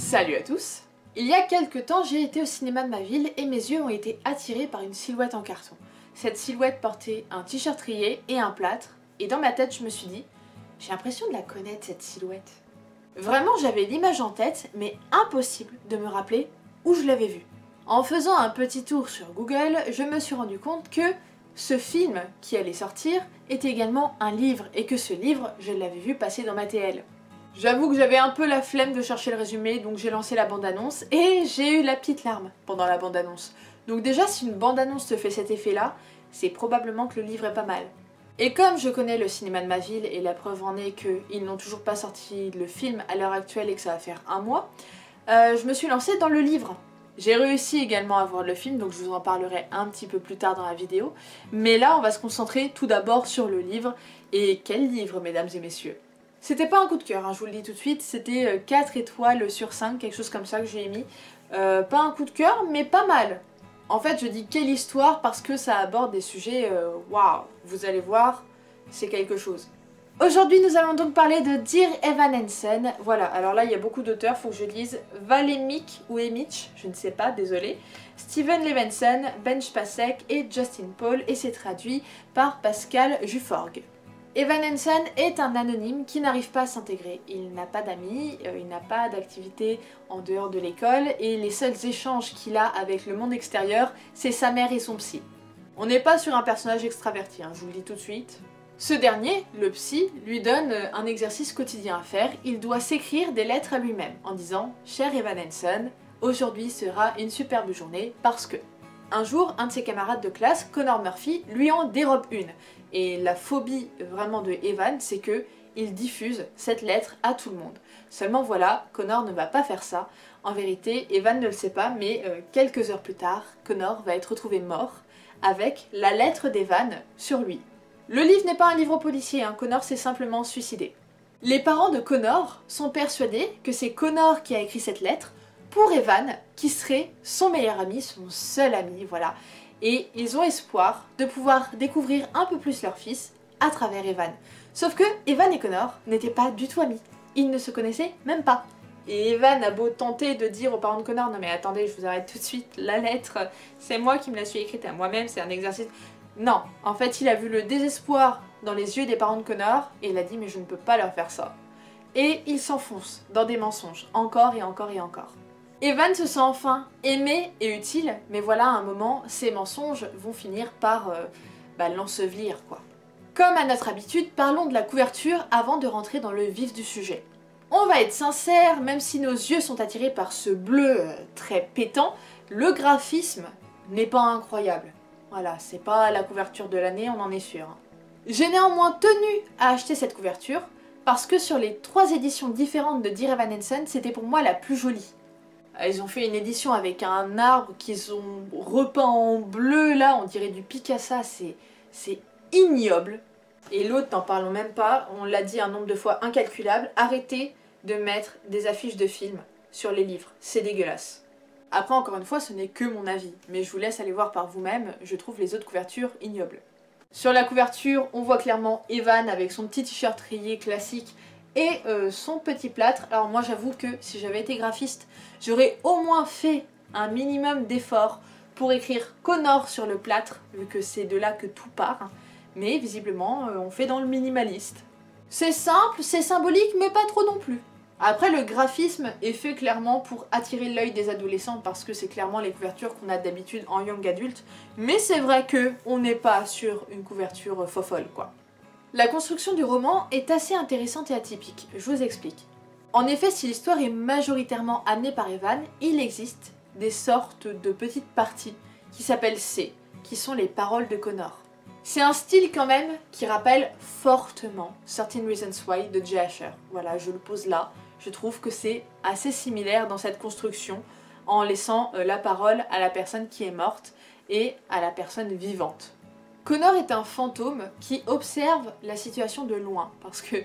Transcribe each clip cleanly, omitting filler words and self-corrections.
Salut à tous! Il y a quelques temps, j'ai été au cinéma de ma ville et mes yeux ont été attirés par une silhouette en carton. Cette silhouette portait un t-shirt rayé et un plâtre, et dans ma tête je me suis dit, j'ai l'impression de la connaître cette silhouette. Vraiment j'avais l'image en tête, mais impossible de me rappeler où je l'avais vue. En faisant un petit tour sur Google, je me suis rendu compte que ce film qui allait sortir était également un livre, et que ce livre, je l'avais vu passer dans ma TL. J'avoue que j'avais un peu la flemme de chercher le résumé, donc j'ai lancé la bande-annonce et j'ai eu la petite larme pendant la bande-annonce. Donc déjà, si une bande-annonce te fait cet effet-là, c'est probablement que le livre est pas mal. Et comme je connais le cinéma de ma ville, et la preuve en est qu'ils n'ont toujours pas sorti le film à l'heure actuelle et que ça va faire un mois, je me suis lancée dans le livre. J'ai réussi également à voir le film, donc je vous en parlerai un petit peu plus tard dans la vidéo. Mais là, on va se concentrer tout d'abord sur le livre. Et quel livre, mesdames et messieurs! C'était pas un coup de cœur, hein, je vous le dis tout de suite, c'était 4 étoiles sur 5, quelque chose comme ça que j'ai mis. Pas un coup de cœur, mais pas mal. En fait, je dis quelle histoire parce que ça aborde des sujets, waouh, vous allez voir, c'est quelque chose. Aujourd'hui, nous allons donc parler de Dear Evan Hansen. Voilà, alors là, il y a beaucoup d'auteurs, faut que je lise Valemik ou Emich, je ne sais pas, désolé. Steven Levenson, Ben Spacek et Justin Paul, et c'est traduit par Pascal Juforg. Evan Hansen est un anonyme qui n'arrive pas à s'intégrer. Il n'a pas d'amis, il n'a pas d'activité en dehors de l'école, et les seuls échanges qu'il a avec le monde extérieur, c'est sa mère et son psy. On n'est pas sur un personnage extraverti, hein, je vous le dis tout de suite. Ce dernier, le psy, lui donne un exercice quotidien à faire. Il doit s'écrire des lettres à lui-même en disant « Cher Evan Hansen, aujourd'hui sera une superbe journée parce que... » Un jour, un de ses camarades de classe, Connor Murphy, lui en dérobe une. Et la phobie vraiment de Evan, c'est que il diffuse cette lettre à tout le monde. Seulement voilà, Connor ne va pas faire ça. En vérité, Evan ne le sait pas, mais quelques heures plus tard, Connor va être retrouvé mort avec la lettre d'Evan sur lui. Le livre n'est pas un livre policier, hein. Connor s'est simplement suicidé. Les parents de Connor sont persuadés que c'est Connor qui a écrit cette lettre pour Evan, qui serait son meilleur ami, son seul ami, voilà. Et ils ont espoir de pouvoir découvrir un peu plus leur fils à travers Evan. Sauf que Evan et Connor n'étaient pas du tout amis. Ils ne se connaissaient même pas. Et Evan a beau tenter de dire aux parents de Connor « Non mais attendez, je vous arrête tout de suite, la lettre, c'est moi qui me la suis écrite à moi-même, c'est un exercice... » Non, en fait il a vu le désespoir dans les yeux des parents de Connor et il a dit « Mais je ne peux pas leur faire ça. » Et il s'enfonce dans des mensonges, encore et encore et encore. Evan se sent enfin aimé et utile, mais voilà, à un moment, ces mensonges vont finir par l'ensevelir, quoi. Comme à notre habitude, parlons de la couverture avant de rentrer dans le vif du sujet. On va être sincère, même si nos yeux sont attirés par ce bleu très pétant, le graphisme n'est pas incroyable. Voilà, c'est pas la couverture de l'année, on en est sûr. J'ai néanmoins tenu à acheter cette couverture, parce que sur les 3 éditions différentes de Dear Evan Hansen, c'était pour moi la plus jolie. Ils ont fait une édition avec un arbre qu'ils ont repeint en bleu, là, on dirait du Picasso, c'est ignoble. Et l'autre, n'en parlons même pas, on l'a dit un nombre de fois incalculable, arrêtez de mettre des affiches de films sur les livres, c'est dégueulasse. Après, encore une fois, ce n'est que mon avis, mais je vous laisse aller voir par vous-même, je trouve les autres couvertures ignobles. Sur la couverture, on voit clairement Evan avec son petit t-shirt rayé classique, et son petit plâtre. Alors moi j'avoue que si j'avais été graphiste, j'aurais au moins fait un minimum d'effort pour écrire Connor sur le plâtre, vu que c'est de là que tout part. Mais visiblement on fait dans le minimaliste. C'est simple, c'est symbolique, mais pas trop non plus. Après le graphisme est fait clairement pour attirer l'œil des adolescents parce que c'est clairement les couvertures qu'on a d'habitude en young adulte. Mais c'est vrai que on n'est pas sur une couverture fofolle quoi. La construction du roman est assez intéressante et atypique, je vous explique. En effet, si l'histoire est majoritairement amenée par Evan, il existe des sortes de petites parties qui s'appellent C, qui sont les paroles de Connor. C'est un style quand même qui rappelle fortement Certain Reasons Why de Jay Asher. Voilà, je le pose là, je trouve que c'est assez similaire dans cette construction, en laissant la parole à la personne qui est morte et à la personne vivante. Connor est un fantôme qui observe la situation de loin, parce que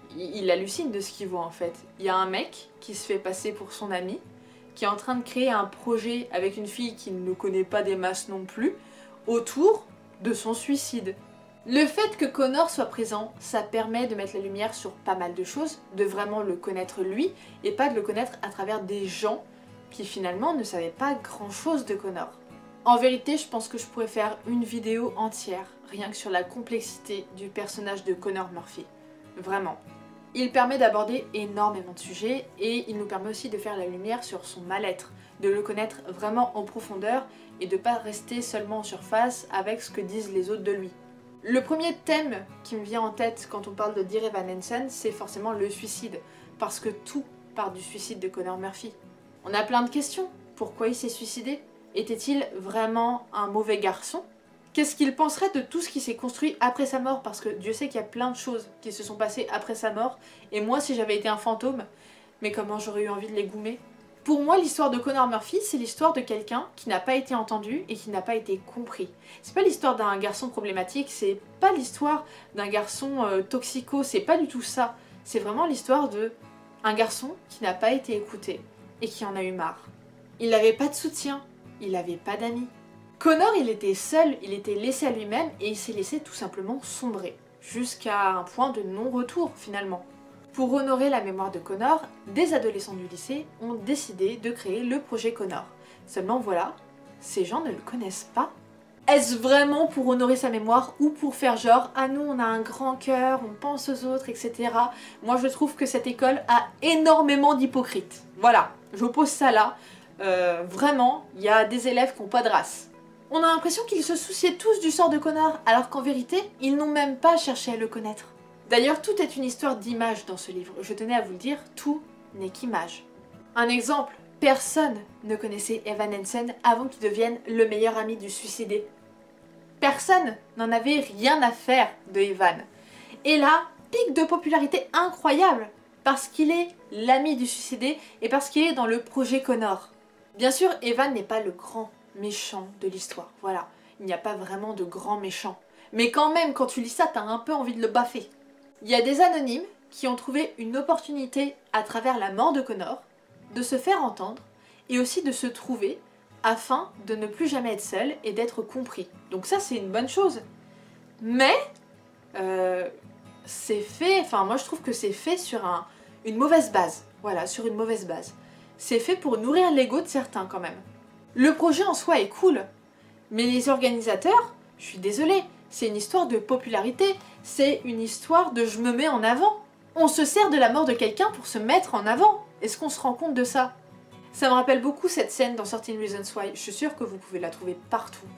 il hallucine de ce qu'il voit en fait. Il y a un mec qui se fait passer pour son ami, qui est en train de créer un projet avec une fille qu'il ne connaît pas des masses non plus, autour de son suicide. Le fait que Connor soit présent, ça permet de mettre la lumière sur pas mal de choses, de vraiment le connaître lui, et pas de le connaître à travers des gens qui finalement ne savaient pas grand chose de Connor. En vérité, je pense que je pourrais faire une vidéo entière, rien que sur la complexité du personnage de Connor Murphy. Vraiment. Il permet d'aborder énormément de sujets, et il nous permet aussi de faire la lumière sur son mal-être, de le connaître vraiment en profondeur, et de pas rester seulement en surface avec ce que disent les autres de lui. Le premier thème qui me vient en tête quand on parle de Dear Evan Hansen, c'est forcément le suicide, parce que tout part du suicide de Connor Murphy. On a plein de questions. Pourquoi il s'est suicidé? Était-il vraiment un mauvais garçon? Qu'est-ce qu'il penserait de tout ce qui s'est construit après sa mort? Parce que Dieu sait qu'il y a plein de choses qui se sont passées après sa mort, et moi si j'avais été un fantôme, mais comment j'aurais eu envie de les goumer? Pour moi, l'histoire de Connor Murphy, c'est l'histoire de quelqu'un qui n'a pas été entendu et qui n'a pas été compris. C'est pas l'histoire d'un garçon problématique, c'est pas l'histoire d'un garçon toxico, c'est pas du tout ça. C'est vraiment l'histoire de un garçon qui n'a pas été écouté et qui en a eu marre. Il n'avait pas de soutien, il n'avait pas d'amis. Connor, il était seul, il était laissé à lui-même et il s'est laissé tout simplement sombrer, jusqu'à un point de non-retour finalement. Pour honorer la mémoire de Connor, des adolescents du lycée ont décidé de créer le projet Connor. Seulement voilà, ces gens ne le connaissent pas. Est-ce vraiment pour honorer sa mémoire ou pour faire genre « Ah nous on a un grand cœur, on pense aux autres, etc. » Moi je trouve que cette école a énormément d'hypocrites. Voilà, j'oppose ça là. Vraiment, il y a des élèves qui n'ont pas de race. On a l'impression qu'ils se souciaient tous du sort de Connor, alors qu'en vérité, ils n'ont même pas cherché à le connaître. D'ailleurs, tout est une histoire d'image dans ce livre. Je tenais à vous le dire, tout n'est qu'image. Un exemple, personne ne connaissait Evan Hansen avant qu'il devienne le meilleur ami du suicidé. Personne n'en avait rien à faire de Evan. Et là, pic de popularité incroyable, parce qu'il est l'ami du suicidé et parce qu'il est dans le projet Connor. Bien sûr, Evan n'est pas le grand méchant de l'histoire, voilà. Il n'y a pas vraiment de grand méchant. Mais quand même, quand tu lis ça, t'as un peu envie de le baffer. Il y a des anonymes qui ont trouvé une opportunité à travers la mort de Connor de se faire entendre et aussi de se trouver afin de ne plus jamais être seul et d'être compris. Donc ça c'est une bonne chose. Mais c'est fait, enfin moi je trouve que c'est fait sur une mauvaise base. Voilà, sur une mauvaise base. C'est fait pour nourrir l'ego de certains quand même. Le projet en soi est cool, mais les organisateurs, je suis désolée, c'est une histoire de popularité, c'est une histoire de je me mets en avant. On se sert de la mort de quelqu'un pour se mettre en avant. Est-ce qu'on se rend compte de ça? Ça me rappelle beaucoup cette scène dans 13 Reasons Why, je suis sûre que vous pouvez la trouver partout,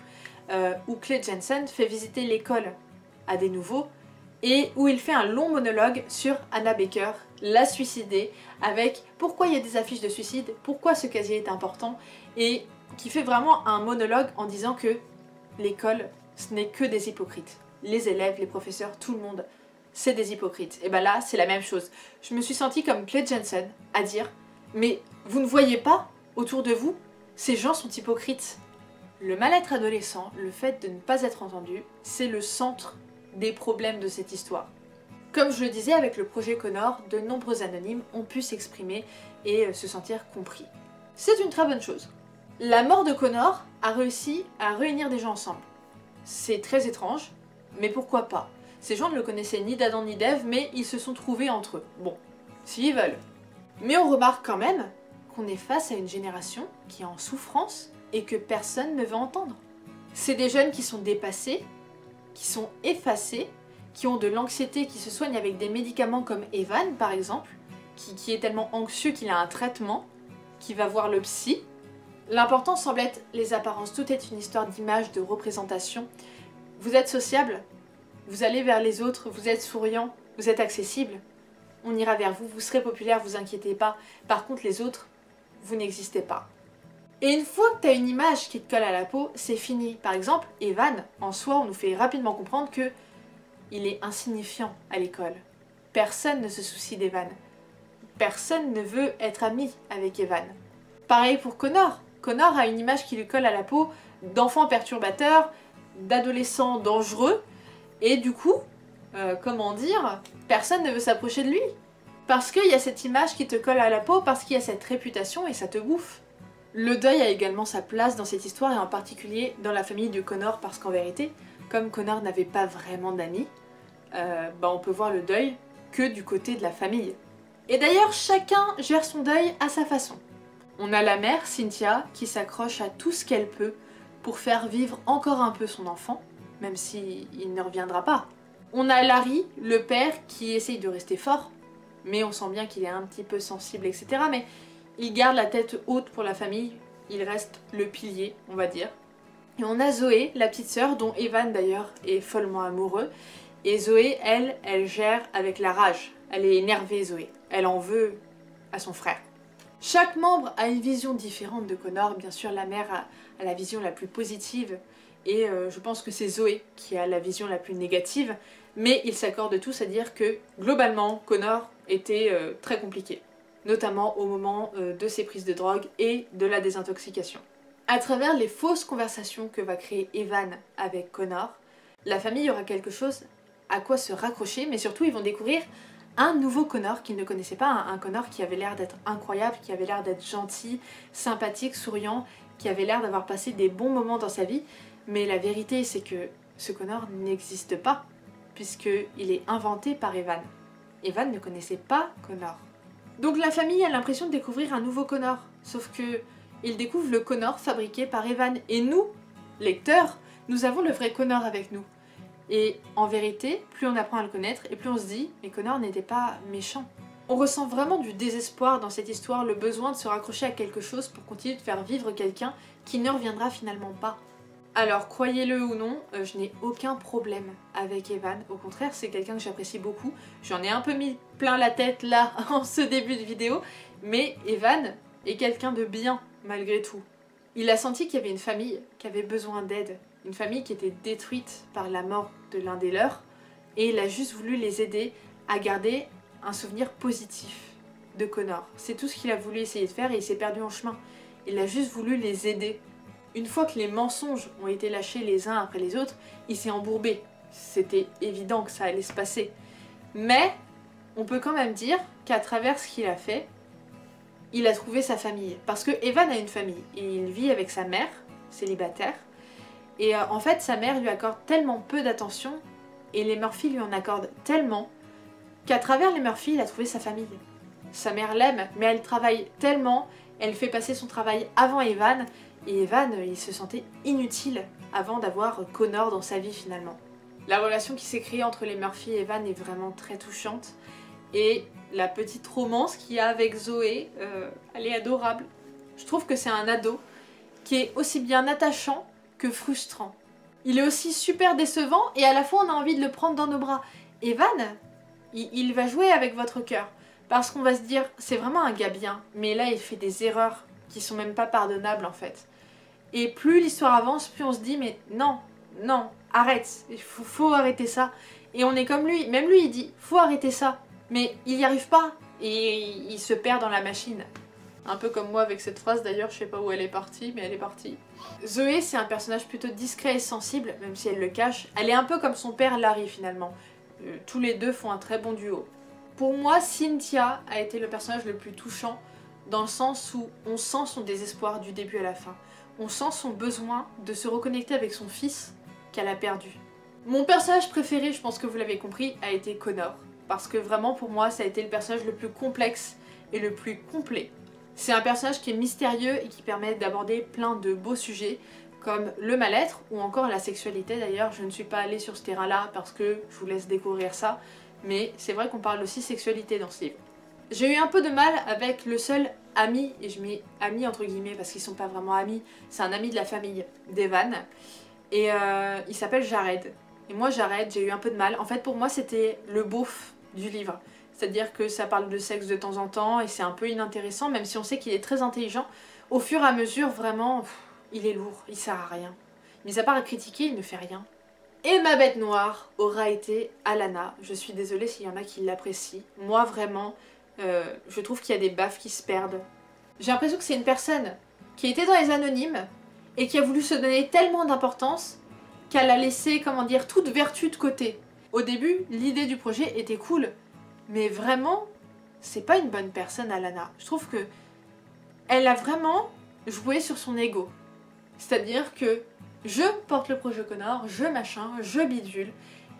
où Clay Jensen fait visiter l'école à des nouveaux et où il fait un long monologue sur Anna Baker, la suicidée, avec pourquoi il y a des affiches de suicide, pourquoi ce casier est important, et qui fait vraiment un monologue en disant que l'école, ce n'est que des hypocrites. Les élèves, les professeurs, tout le monde, c'est des hypocrites. Et ben là, c'est la même chose. Je me suis sentie comme Clay Jensen à dire « Mais vous ne voyez pas autour de vous, ces gens sont hypocrites. » Le mal-être adolescent, le fait de ne pas être entendu, c'est le centre des problèmes de cette histoire. Comme je le disais avec le projet Connor, de nombreux anonymes ont pu s'exprimer et se sentir compris. C'est une très bonne chose. La mort de Connor a réussi à réunir des gens ensemble. C'est très étrange, mais pourquoi pas? Ces gens ne le connaissaient ni d'Adam ni d'Ève, mais ils se sont trouvés entre eux. Bon, s'ils veulent. Mais on remarque quand même qu'on est face à une génération qui est en souffrance et que personne ne veut entendre. C'est des jeunes qui sont dépassés, qui sont effacés, qui ont de l'anxiété, qui se soignent avec des médicaments comme Evan par exemple, qui est tellement anxieux qu'il a un traitement, qui va voir le psy. L'important semble être les apparences, tout est une histoire d'image, de représentation. Vous êtes sociable, vous allez vers les autres, vous êtes souriant, vous êtes accessible, on ira vers vous, vous serez populaire, vous inquiétez pas. Par contre les autres, vous n'existez pas. Et une fois que tu as une image qui te colle à la peau, c'est fini. Par exemple, Evan, en soi, on nous fait rapidement comprendre que il est insignifiant à l'école. Personne ne se soucie d'Evan. Personne ne veut être ami avec Evan. Pareil pour Connor. Connor a une image qui lui colle à la peau d'enfant perturbateur, d'adolescent dangereux, et du coup, comment dire, personne ne veut s'approcher de lui. Parce qu'il y a cette image qui te colle à la peau, parce qu'il y a cette réputation et ça te bouffe. Le deuil a également sa place dans cette histoire et en particulier dans la famille de Connor parce qu'en vérité, comme Connor n'avait pas vraiment d'amis, on peut voir le deuil que du côté de la famille. Et d'ailleurs, chacun gère son deuil à sa façon. On a la mère, Cynthia, qui s'accroche à tout ce qu'elle peut pour faire vivre encore un peu son enfant, même s'il ne reviendra pas. On a Larry, le père, qui essaye de rester fort, mais on sent bien qu'il est un petit peu sensible, etc. Mais il garde la tête haute pour la famille, il reste le pilier, on va dire. Et on a Zoé, la petite sœur, dont Evan d'ailleurs est follement amoureux. Et Zoé, elle gère avec la rage. Elle est énervée, Zoé. Elle en veut à son frère. Chaque membre a une vision différente de Connor. Bien sûr, la mère a la vision la plus positive. Et je pense que c'est Zoé qui a la vision la plus négative. Mais ils s'accordent tous à dire que, globalement, Connor était très compliqué. Notamment au moment de ses prises de drogue et de la désintoxication. À travers les fausses conversations que va créer Evan avec Connor, la famille aura quelque chose à quoi se raccrocher, mais surtout ils vont découvrir un nouveau Connor qu'ils ne connaissaient pas, un Connor qui avait l'air d'être incroyable, qui avait l'air d'être gentil, sympathique, souriant, qui avait l'air d'avoir passé des bons moments dans sa vie, mais la vérité c'est que ce Connor n'existe pas, puisqu'il est inventé par Evan. Evan ne connaissait pas Connor. Donc la famille a l'impression de découvrir un nouveau Connor, sauf que ils découvrent le Connor fabriqué par Evan. Et nous, lecteurs, nous avons le vrai Connor avec nous. Et en vérité, plus on apprend à le connaître, et plus on se dit « mais Connor n'était pas méchant ». On ressent vraiment du désespoir dans cette histoire, le besoin de se raccrocher à quelque chose pour continuer de faire vivre quelqu'un qui ne reviendra finalement pas. Alors, croyez-le ou non, je n'ai aucun problème avec Evan. Au contraire, c'est quelqu'un que j'apprécie beaucoup. J'en ai un peu mis plein la tête là, en ce début de vidéo. Mais Evan est quelqu'un de bien, malgré tout. Il a senti qu'il y avait une famille qui avait besoin d'aide. Une famille qui était détruite par la mort de l'un des leurs. Et il a juste voulu les aider à garder un souvenir positif de Connor. C'est tout ce qu'il a voulu essayer de faire et il s'est perdu en chemin. Il a juste voulu les aider. Une fois que les mensonges ont été lâchés les uns après les autres, il s'est embourbé. C'était évident que ça allait se passer. Mais on peut quand même dire qu'à travers ce qu'il a fait, il a trouvé sa famille. Parce que Evan a une famille. Il vit avec sa mère, célibataire. Et en fait, sa mère lui accorde tellement peu d'attention, et les Murphy lui en accordent tellement, qu'à travers les Murphy, il a trouvé sa famille. Sa mère l'aime, mais elle travaille tellement, elle fait passer son travail avant Evan, et Evan, il se sentait inutile avant d'avoir Connor dans sa vie finalement. La relation qui s'est créée entre les Murphy et Evan est vraiment très touchante, et la petite romance qu'il y a avec Zoé, elle est adorable. Je trouve que c'est un ado qui est aussi bien attachant que frustrant. Il est aussi super décevant et à la fois on a envie de le prendre dans nos bras. Evan, il va jouer avec votre cœur. Parce qu'on va se dire, c'est vraiment un gars bien, mais là il fait des erreurs qui sont même pas pardonnables en fait. Et plus l'histoire avance, plus on se dit, mais non, non, arrête, il faut arrêter ça. Et on est comme lui, même lui il dit, faut arrêter ça. Mais il n'y arrive pas, et il se perd dans la machine. Un peu comme moi avec cette phrase d'ailleurs, je sais pas où elle est partie, mais elle est partie. Zoé, c'est un personnage plutôt discret et sensible, même si elle le cache. Elle est un peu comme son père Larry finalement. Tous les deux font un très bon duo. Pour moi, Cynthia a été le personnage le plus touchant, dans le sens où on sent son désespoir du début à la fin. On sent son besoin de se reconnecter avec son fils qu'elle a perdu. Mon personnage préféré, je pense que vous l'avez compris, a été Connor. Parce que vraiment pour moi, ça a été le personnage le plus complexe et le plus complet. C'est un personnage qui est mystérieux et qui permet d'aborder plein de beaux sujets, comme le mal-être ou encore la sexualité. D'ailleurs, je ne suis pas allée sur ce terrain-là parce que je vous laisse découvrir ça, mais c'est vrai qu'on parle aussi sexualité dans ce livre. J'ai eu un peu de mal avec le seul ami, et je mets ami entre guillemets parce qu'ils sont pas vraiment amis, c'est un ami de la famille d'Evan, et il s'appelle Jared. Et moi Jared, j'ai eu un peu de mal. En fait pour moi c'était le beauf du livre. C'est-à-dire que ça parle de sexe de temps en temps et c'est un peu inintéressant, même si on sait qu'il est très intelligent. Au fur et à mesure, vraiment, il est lourd, il sert à rien. Mis à part à critiquer, il ne fait rien. Et ma bête noire aura été Alana. Je suis désolée s'il y en a qui l'apprécient. Moi, vraiment, je trouve qu'il y a des baffes qui se perdent. J'ai l'impression que c'est une personne qui était dans les anonymes et qui a voulu se donner tellement d'importance qu'elle a laissé, comment dire, toute vertu de côté. Au début, l'idée du projet était cool, mais vraiment, c'est pas une bonne personne, Alana. Je trouve que elle a vraiment joué sur son ego. C'est-à-dire que Je porte le projet Connor, je machin, je bidule.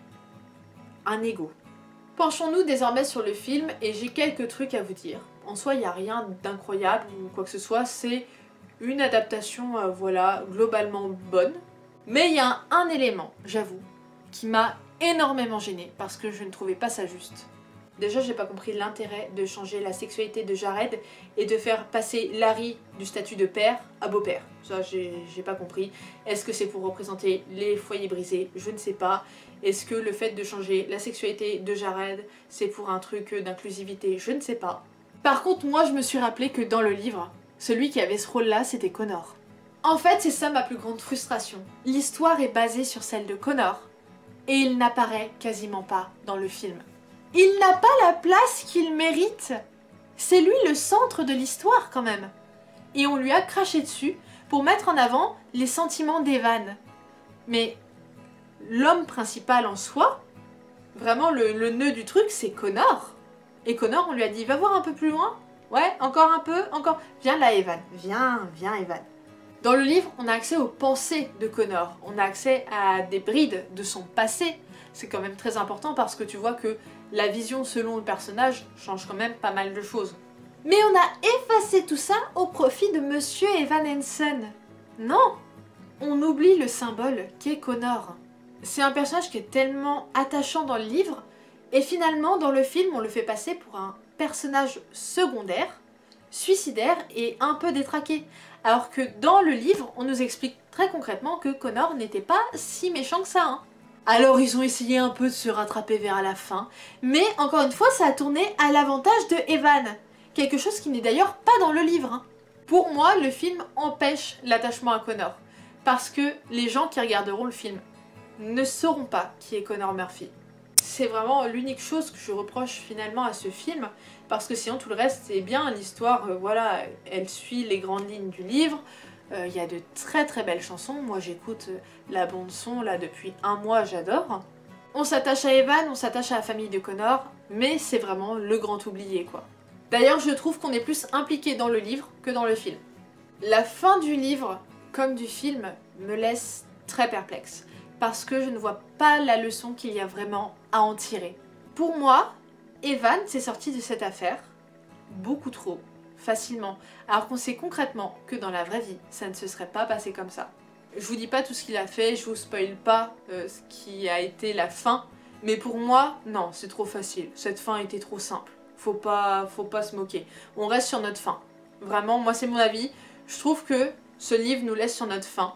Un ego. Penchons-nous désormais sur le film et j'ai quelques trucs à vous dire. En soi, il n'y a rien d'incroyable ou quoi que ce soit, c'est une adaptation, voilà, globalement bonne. Mais il y a un élément, j'avoue, qui m'a énormément gênée parce que je ne trouvais pas ça juste. Déjà, j'ai pas compris l'intérêt de changer la sexualité de Jared et de faire passer Larry du statut de père à beau-père. Ça, j'ai pas compris. Est-ce que c'est pour représenter les foyers brisés? Je ne sais pas. Est-ce que le fait de changer la sexualité de Jared, c'est pour un truc d'inclusivité? Je ne sais pas. Par contre, moi, je me suis rappelé que dans le livre, celui qui avait ce rôle-là, c'était Connor. En fait, c'est ça ma plus grande frustration. L'histoire est basée sur celle de Connor. Et il n'apparaît quasiment pas dans le film. Il n'a pas la place qu'il mérite. C'est lui le centre de l'histoire quand même. Et on lui a craché dessus pour mettre en avant les sentiments d'Evan. Mais l'homme principal en soi, vraiment le nœud du truc, c'est Connor. Et Connor, on lui a dit, va voir un peu plus loin. Ouais, encore un peu, encore. Viens là, Evan. Viens, Evan. Dans le livre, on a accès aux pensées de Connor. On a accès à des brides de son passé. C'est quand même très important parce que tu vois que la vision selon le personnage change quand même pas mal de choses. Mais on a effacé tout ça au profit de Monsieur Evan Hansen. Non, on oublie le symbole qu'est Connor. C'est un personnage qui est tellement attachant dans le livre, et finalement dans le film on le fait passer pour un personnage secondaire, suicidaire et un peu détraqué. Alors que dans le livre, on nous explique très concrètement que Connor n'était pas si méchant que ça. Hein. Alors ils ont essayé un peu de se rattraper vers la fin, mais encore une fois ça a tourné à l'avantage de Evan. Quelque chose qui n'est d'ailleurs pas dans le livre. Hein. Pour moi, le film empêche l'attachement à Connor, parce que les gens qui regarderont le film ne sauront pas qui est Connor Murphy. C'est vraiment l'unique chose que je reproche finalement à ce film, parce que sinon tout le reste c'est bien, l'histoire, voilà, elle suit les grandes lignes du livre. Il y a de très très belles chansons, moi j'écoute la bande son là depuis un mois, j'adore. On s'attache à Evan, on s'attache à la famille de Connor, mais c'est vraiment le grand oublié quoi. D'ailleurs je trouve qu'on est plus impliqué dans le livre que dans le film. La fin du livre, comme du film, me laisse très perplexe, parce que je ne vois pas la leçon qu'il y a vraiment à en tirer. Pour moi, Evan s'est sorti de cette affaire beaucoup trop facilement, alors qu'on sait concrètement que dans la vraie vie, ça ne se serait pas passé comme ça. Je vous dis pas tout ce qu'il a fait, je vous spoil pas ce qui a été la fin, mais pour moi, non, c'est trop facile. Cette fin était trop simple. Faut pas se moquer. On reste sur notre fin. Vraiment, moi c'est mon avis. Je trouve que ce livre nous laisse sur notre fin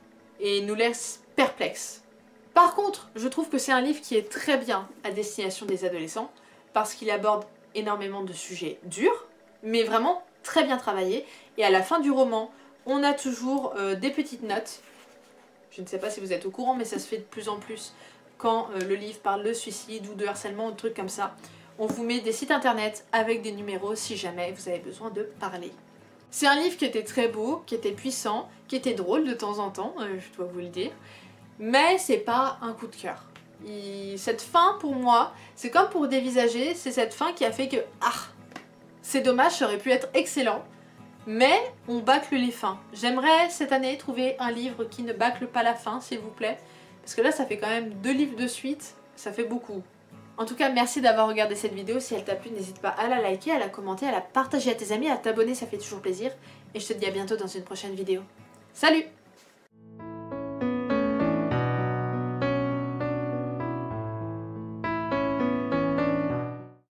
et nous laisse perplexes. Par contre, je trouve que c'est un livre qui est très bien à destination des adolescents parce qu'il aborde énormément de sujets durs, mais vraiment très bien travaillés. Et à la fin du roman, on a toujours des petites notes. Je ne sais pas si vous êtes au courant, mais ça se fait de plus en plus quand le livre parle de suicide ou de harcèlement ou de trucs comme ça. On vous met des sites internet avec des numéros si jamais vous avez besoin de parler. C'est un livre qui était très beau, qui était puissant, qui était drôle de temps en temps, je dois vous le dire. Mais c'est pas un coup de cœur. Cette fin, pour moi, c'est comme pour dévisager, c'est cette fin qui a fait que... Ah, c'est dommage, ça aurait pu être excellent, mais on bâcle les fins. J'aimerais cette année trouver un livre qui ne bâcle pas la fin, s'il vous plaît. Parce que là, ça fait quand même 2 livres de suite, ça fait beaucoup. En tout cas, merci d'avoir regardé cette vidéo. Si elle t'a plu, n'hésite pas à la liker, à la commenter, à la partager à tes amis, à t'abonner, ça fait toujours plaisir. Et je te dis à bientôt dans une prochaine vidéo. Salut!